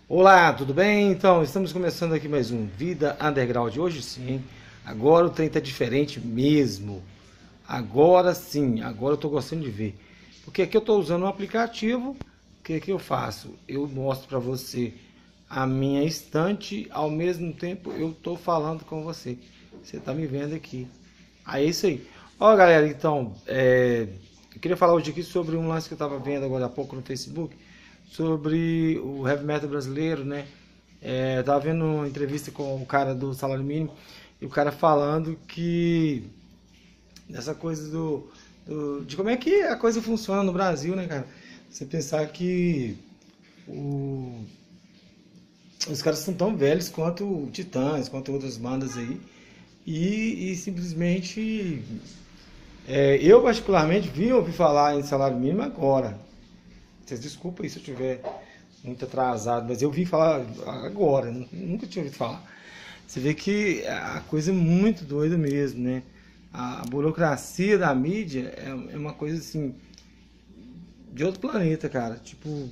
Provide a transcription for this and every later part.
Olá, tudo bem? Então, estamos começando aqui mais um Vida Underground. Hoje sim, agora o trem tá diferente mesmo. Agora sim, agora eu tô gostando de ver. Porque aqui eu tô usando um aplicativo. O que que eu faço? Eu mostro para você a minha estante, ao mesmo tempo eu tô falando com você. Você tá me vendo aqui. Aí é isso aí. Ó, galera, então, eu queria falar hoje aqui sobre um lance que eu tava vendo agora há pouco no Facebook, sobre o heavy metal brasileiro, né? Eu tava vendo uma entrevista com o cara do Salário Mínimo e o cara falando que dessa coisa de como é que a coisa funciona no Brasil, né, cara? Você pensar que o- os caras são tão velhos quanto o Titãs, quanto outras bandas aí, e simplesmente eu particularmente vim ouvir falar em salário mínimo agora. Vocês desculpem aí se eu estiver muito atrasado, mas eu vim falar agora, nunca tinha ouvido falar. Você vê que a coisa é muito doida mesmo, né? A burocracia da mídia é uma coisa assim de outro planeta, cara. Tipo,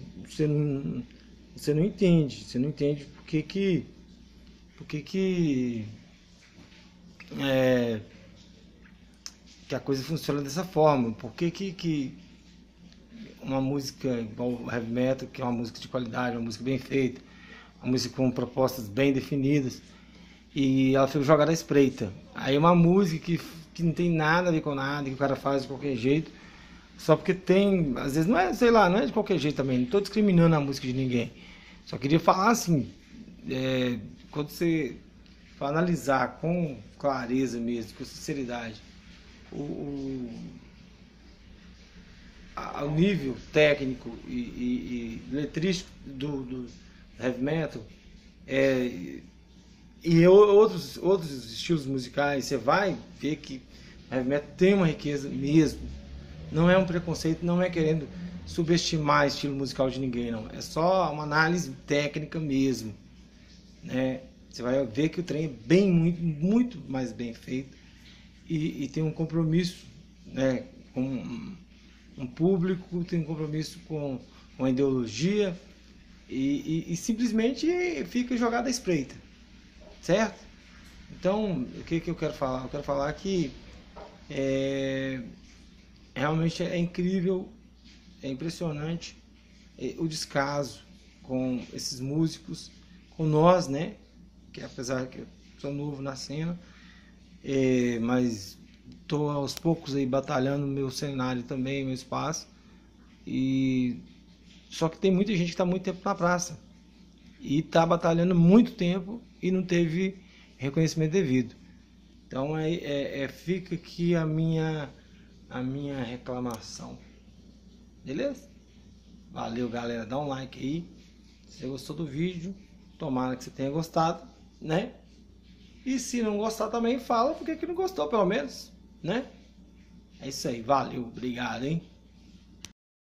você não entende por que é, que a coisa funciona dessa forma, por que uma música igual o heavy metal, que é uma música de qualidade, uma música bem feita, uma música com propostas bem definidas, e ela fica jogada à espreita. Aí uma música que não tem nada a ver com nada, que o cara faz de qualquer jeito, só porque tem, às vezes não é, sei lá, não é de qualquer jeito também, não estou discriminando a música de ninguém. Só queria falar assim, quando você for analisar com clareza mesmo, com sinceridade, o, ao nível técnico e letrístico do heavy metal, é, e outros estilos musicais, você vai ver que o heavy metal tem uma riqueza mesmo. Não é um preconceito, não é querendo subestimar o estilo musical de ninguém, não. É só uma análise técnica mesmo, né? Você vai ver que o trem é bem, muito mais bem feito e tem um compromisso, né, com um público, tem um compromisso com a ideologia e simplesmente fica jogado à espreita, certo? Então, o que eu quero falar? Eu quero falar que é, realmente é incrível, é impressionante o descaso com esses músicos, com nós, né? Que apesar que eu sou novo na cena, mas estou aos poucos aí batalhando meu cenário também, meu espaço. E só que tem muita gente que está muito tempo na praça e está batalhando muito tempo e não teve reconhecimento devido. Então fica aqui a minha reclamação. Beleza? Valeu, galera. Dá um like aí. Se você gostou do vídeo, tomara que você tenha gostado, né? E se não gostar também, fala porque que não gostou, pelo menos, né? É isso aí. Valeu. Obrigado, hein?